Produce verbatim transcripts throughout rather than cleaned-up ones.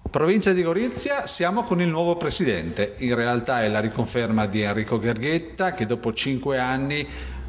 Provincia di Gorizia, siamo con il nuovo presidente, in realtà è la riconferma di Enrico Gherghetta che dopo cinque anni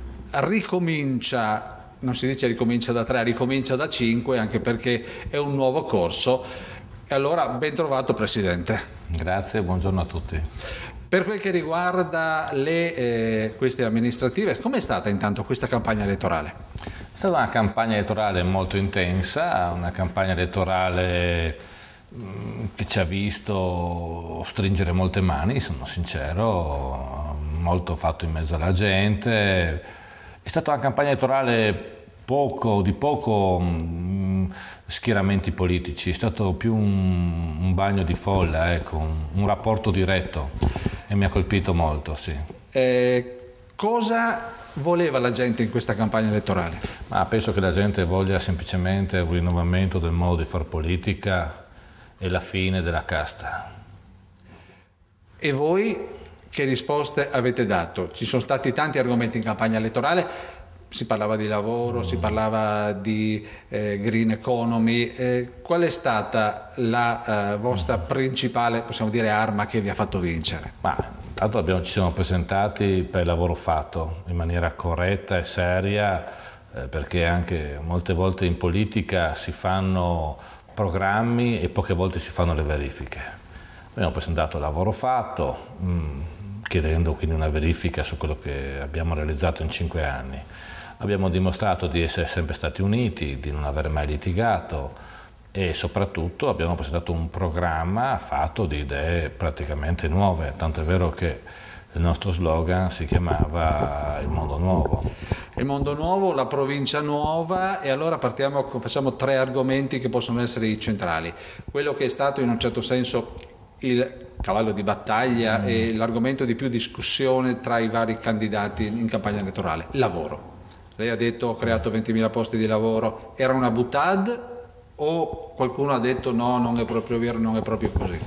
ricomincia, non si dice ricomincia da tre, ricomincia da cinque, anche perché è un nuovo corso. E allora ben trovato Presidente. Grazie, buongiorno a tutti. Per quel che riguarda le eh, queste amministrative, com'è stata intanto questa campagna elettorale? È stata una campagna elettorale molto intensa, una campagna elettorale che ci ha visto stringere molte mani, sono sincero, molto fatto in mezzo alla gente. È stata una campagna elettorale poco, di poco mh, schieramenti politici, è stato più un, un bagno di folla, ecco, un, un rapporto diretto e mi ha colpito molto, sì. Eh, cosa voleva la gente in questa campagna elettorale? Ma penso che la gente voglia semplicemente un rinnovamento del modo di fare politica e la fine della casta. E voi che risposte avete dato? Ci sono stati tanti argomenti in campagna elettorale, si parlava di lavoro, si parlava di eh, green economy, eh, qual è stata la eh, vostra principale, possiamo dire, arma che vi ha fatto vincere? Ma intanto abbiamo, ci siamo presentati per il lavoro fatto in maniera corretta e seria, eh, perché anche molte volte in politica si fanno programmi e poche volte si fanno le verifiche. Abbiamo presentato il lavoro fatto, mh, chiedendo quindi una verifica su quello che abbiamo realizzato in cinque anni. Abbiamo dimostrato di essere sempre stati uniti, di non aver mai litigato e soprattutto abbiamo presentato un programma fatto di idee praticamente nuove, tanto è vero che il nostro slogan si chiamava Il Mondo Nuovo. Il Mondo Nuovo, la provincia nuova, e allora partiamo, facciamo tre argomenti che possono essere i centrali. Quello che è stato in un certo senso il cavallo di battaglia mm. e l'argomento di più discussione tra i vari candidati in campagna elettorale, lavoro. Lei ha detto ho creato ventimila posti di lavoro, era una boutade o qualcuno ha detto no, non è proprio vero, non è proprio così?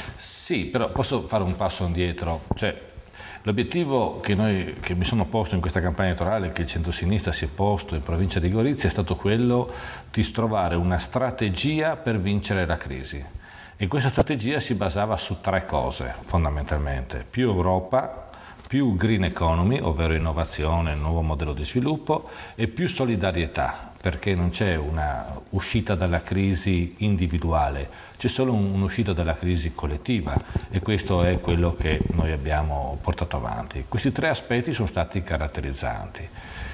Sì, però posso fare un passo indietro, cioè l'obiettivo che, noi, che mi sono posto in questa campagna elettorale, che il centro-sinistra si è posto in provincia di Gorizia, è stato quello di trovare una strategia per vincere la crisi. E questa strategia si basava su tre cose fondamentalmente: più Europa, più green economy, ovvero innovazione, nuovo modello di sviluppo, e più solidarietà, perché non c'è una uscita dalla crisi individuale, c'è solo un'uscita dalla crisi collettiva e questo è quello che noi abbiamo portato avanti. Questi tre aspetti sono stati caratterizzanti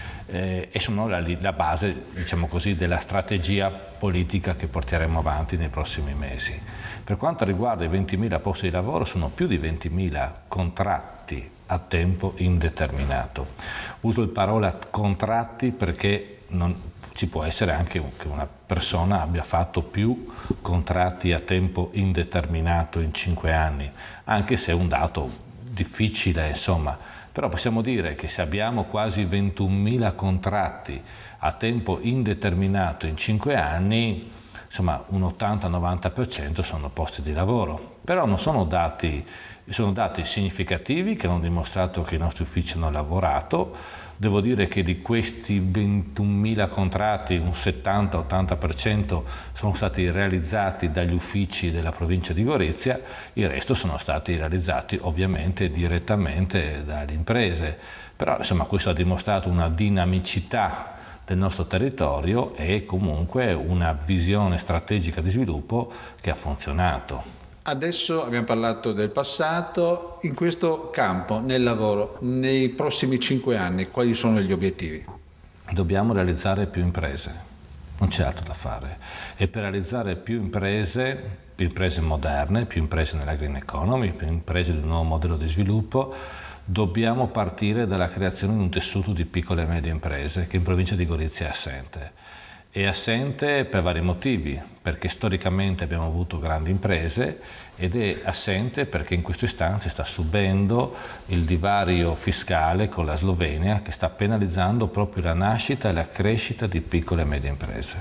eh, e sono la, la base, diciamo così, della strategia politica che porteremo avanti nei prossimi mesi. Per quanto riguarda i ventimila posti di lavoro, sono più di ventimila contratti a tempo indeterminato. Uso il parola contratti perché non, ci può essere anche che una persona abbia fatto più contratti a tempo indeterminato in cinque anni, anche se è un dato difficile, insomma. Però possiamo dire che se abbiamo quasi ventunomila contratti a tempo indeterminato in cinque anni, insomma un ottanta novanta per cento sono posti di lavoro. Però non sono dati, sono dati significativi che hanno dimostrato che i nostri uffici hanno lavorato. Devo dire che di questi ventunomila contratti un settanta ottanta per cento sono stati realizzati dagli uffici della provincia di Gorizia, il resto sono stati realizzati ovviamente direttamente dalle imprese. Però insomma questo ha dimostrato una dinamicità del nostro territorio e comunque una visione strategica di sviluppo che ha funzionato. Adesso abbiamo parlato del passato, in questo campo, nel lavoro, nei prossimi cinque anni, quali sono gli obiettivi? Dobbiamo realizzare più imprese, non c'è altro da fare. E per realizzare più imprese, più imprese moderne, più imprese nella green economy, più imprese di un nuovo modello di sviluppo, dobbiamo partire dalla creazione di un tessuto di piccole e medie imprese che in provincia di Gorizia è assente. È assente per vari motivi, perché storicamente abbiamo avuto grandi imprese ed è assente perché in questo istante sta subendo il divario fiscale con la Slovenia che sta penalizzando proprio la nascita e la crescita di piccole e medie imprese.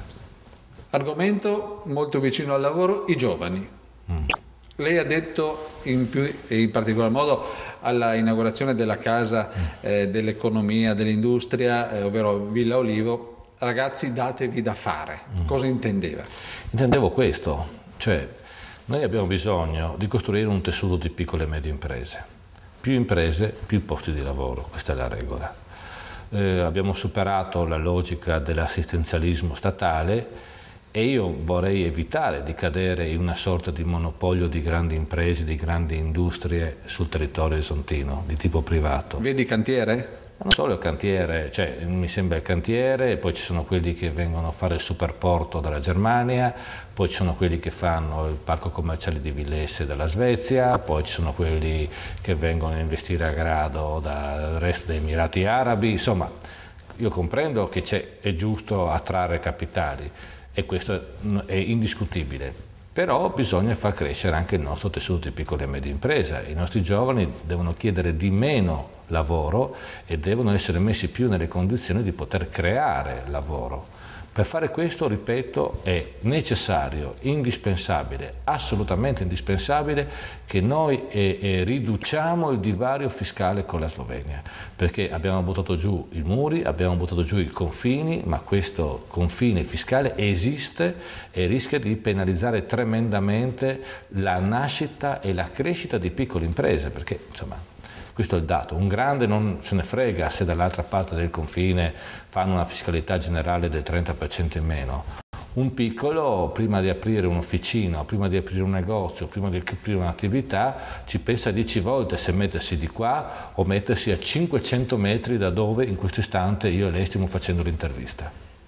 Argomento molto vicino al lavoro, i giovani. Mm. Lei ha detto, in, più, in particolar modo alla inaugurazione della Casa eh, dell'Economia, dell'Industria, eh, ovvero Villa Olivo, ragazzi datevi da fare. Mm. Cosa intendeva? Intendevo questo, cioè Noi abbiamo bisogno di costruire un tessuto di piccole e medie imprese. Più imprese, più posti di lavoro, questa è la regola. Eh, abbiamo superato la logica dell'assistenzialismo statale e io vorrei evitare di cadere in una sorta di monopolio di grandi imprese, di grandi industrie sul territorio esontino, di tipo privato. Vedi cantiere? Non solo il cantiere, cioè mi sembra il cantiere, e poi ci sono quelli che vengono a fare il superporto dalla Germania, poi ci sono quelli che fanno il parco commerciale di Villesse dalla Svezia, poi ci sono quelli che vengono a investire a grado dal resto dei Emirati Arabi. Insomma, io comprendo che è giusto attrarre capitali e questo è indiscutibile. Però bisogna far crescere anche il nostro tessuto di piccola e media impresa. I nostri giovani devono chiedere di meno lavoro e devono essere messi più nelle condizioni di poter creare lavoro. Per fare questo, ripeto, è necessario, indispensabile, assolutamente indispensabile che noi eh, eh, riduciamo il divario fiscale con la Slovenia, perché abbiamo buttato giù i muri, abbiamo buttato giù i confini, ma questo confine fiscale esiste e rischia di penalizzare tremendamente la nascita e la crescita di piccole imprese, perché insomma questo è il dato. Un grande non se ne frega se dall'altra parte del confine fanno una fiscalità generale del trenta per cento in meno. Un piccolo, prima di aprire un'officina, prima di aprire un negozio, prima di aprire un'attività, ci pensa dieci volte se mettersi di qua o mettersi a cinquecento metri da dove in questo istante io e lei stiamo facendo l'intervista.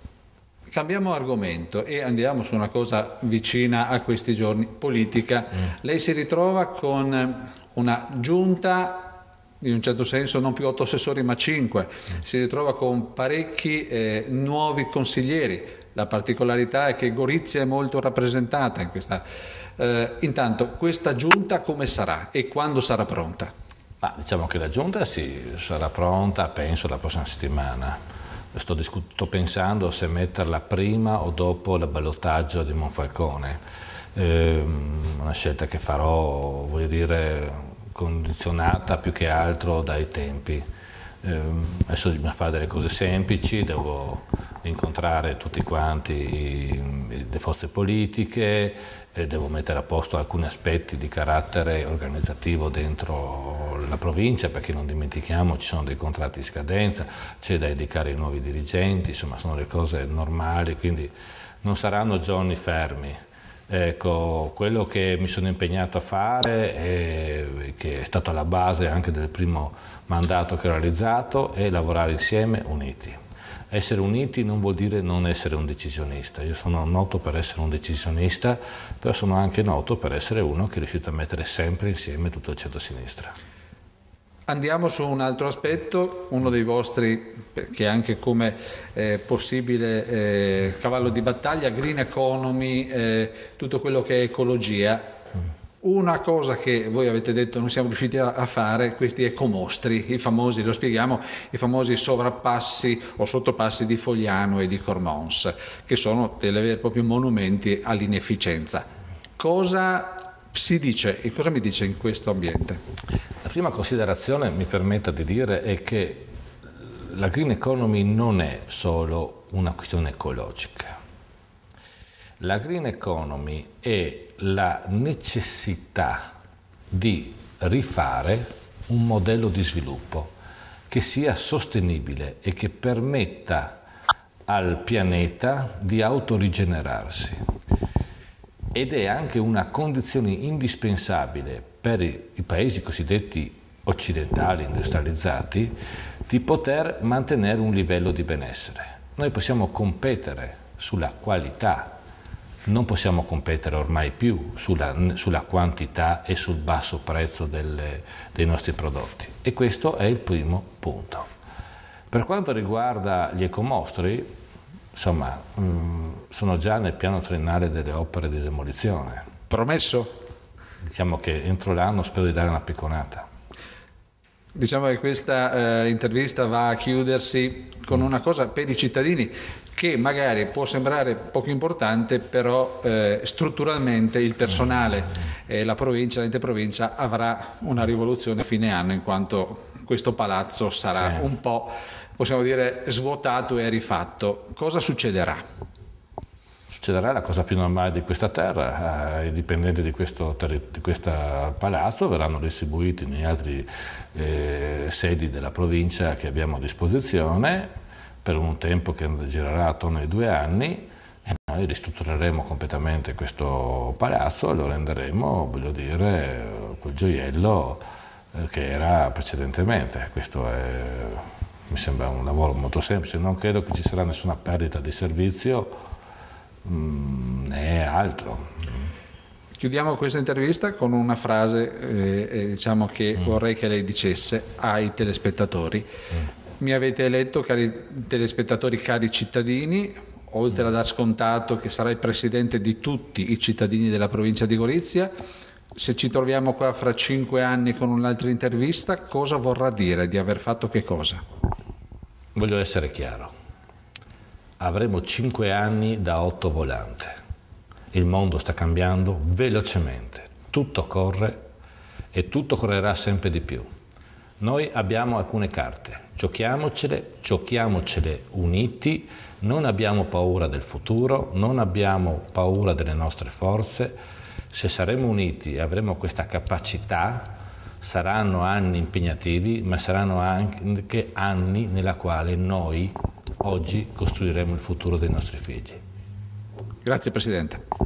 Cambiamo argomento e andiamo su una cosa vicina a questi giorni, politica. Mm. Lei si ritrova con una giunta, in un certo senso non più otto assessori ma cinque, si ritrova con parecchi eh, nuovi consiglieri. La particolarità è che Gorizia è molto rappresentata in questa. Eh, intanto questa giunta come sarà e quando sarà pronta? Ma diciamo che la giunta sì, sarà pronta penso la prossima settimana. Sto, sto pensando se metterla prima o dopo il ballottaggio di Monfalcone. Eh, una scelta che farò, voglio dire, condizionata più che altro dai tempi. Eh, adesso bisogna fare delle cose semplici, devo incontrare tutti quanti le forze politiche, eh, devo mettere a posto alcuni aspetti di carattere organizzativo dentro la provincia, perché non dimentichiamo ci sono dei contratti in scadenza, c'è da indicare i nuovi dirigenti, insomma sono le cose normali, quindi non saranno giorni fermi. Ecco, quello che mi sono impegnato a fare, e che è stato alla base anche del primo mandato che ho realizzato, è lavorare insieme uniti. Essere uniti non vuol dire non essere un decisionista. Io sono noto per essere un decisionista, però sono anche noto per essere uno che è riuscito a mettere sempre insieme tutto il centro-sinistra. Andiamo su un altro aspetto, uno dei vostri, che anche come eh, possibile eh, cavallo di battaglia, green economy, eh, tutto quello che è ecologia. Una cosa che voi avete detto non siamo riusciti a, a fare, questi ecomostri, i famosi, lo spieghiamo, i famosi sovrappassi o sottopassi di Fogliano e di Cormons, che sono dei veri e propri monumenti all'inefficienza. Cosa si dice e cosa mi dice in questo ambiente? La prima considerazione, mi permetta di dire, è che la green economy non è solo una questione ecologica. La green economy è la necessità di rifare un modello di sviluppo che sia sostenibile e che permetta al pianeta di autorigenerarsi. Ed è anche una condizione indispensabile per i paesi cosiddetti occidentali, industrializzati, di poter mantenere un livello di benessere. Noi possiamo competere sulla qualità, non possiamo competere ormai più sulla, sulla quantità e sul basso prezzo delle, dei nostri prodotti. E questo è il primo punto. Per quanto riguarda gli ecomostri, insomma, mh, sono già nel piano triennale delle opere di demolizione. Promesso? Diciamo che entro l'anno spero di dare una picconata. Diciamo che questa eh, intervista va a chiudersi con una cosa per i cittadini che magari può sembrare poco importante, però eh, strutturalmente il personale e la provincia, l'ente provincia avrà una rivoluzione a fine anno, in quanto questo palazzo sarà sì. un po', possiamo dire, svuotato e rifatto. Cosa succederà? succederà la cosa più normale di questa terra, eh, i dipendenti di questo, di questo palazzo verranno distribuiti negli altri eh, sedi della provincia che abbiamo a disposizione per un tempo che girerà attorno ai due anni e noi ristruttureremo completamente questo palazzo e lo renderemo, voglio dire, quel gioiello eh, che era precedentemente. Questo è, mi sembra un lavoro molto semplice, non credo che ci sarà nessuna perdita di servizio né altro. Chiudiamo questa intervista con una frase eh, diciamo che mm. vorrei che lei dicesse ai telespettatori. Mm. Mi avete eletto, cari telespettatori, cari cittadini, oltre mm. a dar scontato che sarai presidente di tutti i cittadini della provincia di Gorizia. Se ci troviamo qua fra cinque anni con un'altra intervista, cosa vorrà dire di aver fatto che cosa? Voglio essere chiaro. Avremo cinque anni da otto volante. Il mondo sta cambiando velocemente, tutto corre e tutto correrà sempre di più. Noi abbiamo alcune carte, giochiamocele, giochiamocele uniti, non abbiamo paura del futuro, non abbiamo paura delle nostre forze. Se saremo uniti e avremo questa capacità, saranno anni impegnativi, ma saranno anche anni nella quale noi oggi costruiremo il futuro dei nostri figli. Grazie Presidente.